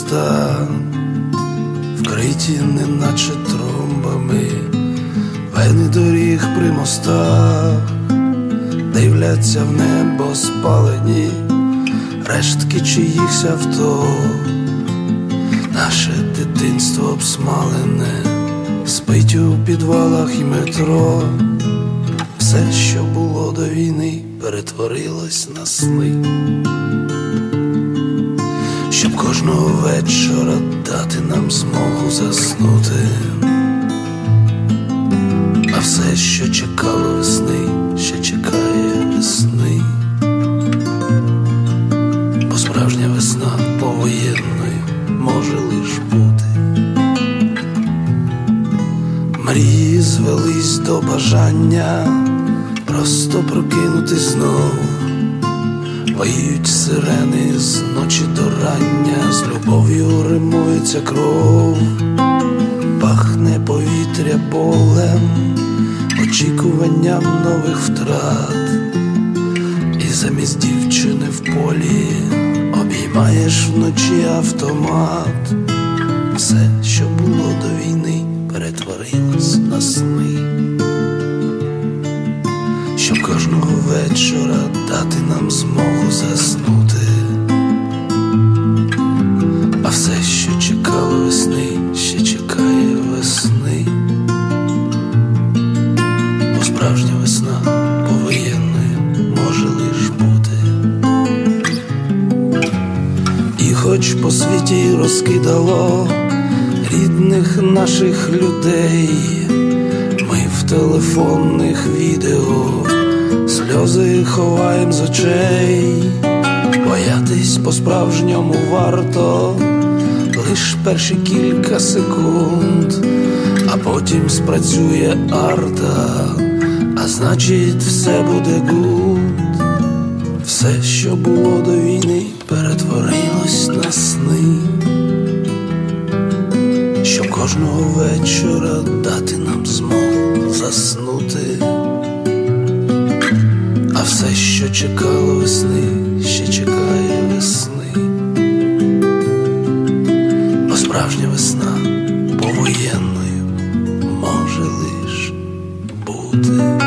міста, вкриті неначе тромбами, вени доріг при мостах, дивляться в небо спалені рештки чиїхсь авто. Наше дитинство обсмалене спить у підвалах і метро. Все, що було до війни, перетворилось на сни. Щоб кожного вечора дати нам змогу заснути. А все, що чекало весни, ще чекає весни. Бо справжня весна повоєнною може лиш бути. Мрії звелись до бажання просто прокинутись знов. Поють сирени з ночі до рання, з любов'ю римується кров. Пахне повітря болем, очікуванням нових втрат. І замість дівчини в полі обіймаєш вночі автомат. Все, що було до війни, перетворилось на сни. Щоб кожного вечора дати нам змогу заснути. А все, що чекало весни, ще чекає весни. Бо справжня весна повоєнною може лиш бути. І хоч по світі розкидало рідних наших людей, ми в телефонних відео сльози ховаєм з очей. Боятись по-справжньому варто лиш перші кілька секунд, а потім спрацює арта, а значить все буде гуд. Все, що було до війни, перетворилось на сни. Щоб кожного вечора дати нам змогу заснути. А все, що чекало весни, ще чекає весни. Бо справжня весна повоєнною може лиш бути.